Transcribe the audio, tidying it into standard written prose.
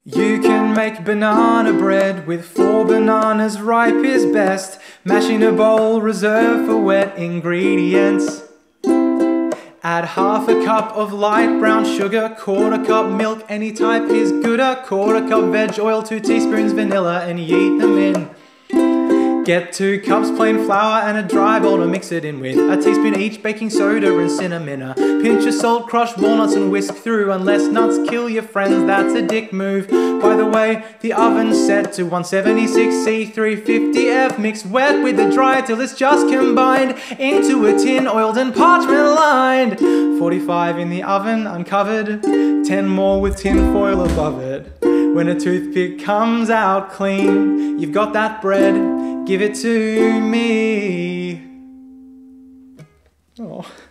You can make banana bread with 4 bananas ripe is best. Mash in a bowl, reserve for wet ingredients. Add half a cup of light brown sugar, 1/4 cup milk, any type is good, 1/4 cup veg oil, 2 teaspoons vanilla, and yeet them in. Get 2 cups plain flour and a dry bowl to mix it in with. A teaspoon each baking soda and cinnamon. A pinch of salt, crushed walnuts and whisk through. Unless nuts kill your friends, that's a dick move. By the way, the oven's set to 176C 350 F. Mix wet with the dry till it's just combined into a tin oiled and parchment lined. 45 in the oven uncovered, 10 more with tin foil above it. When a toothpick comes out clean, you've got that bread. Give it to me. Oh.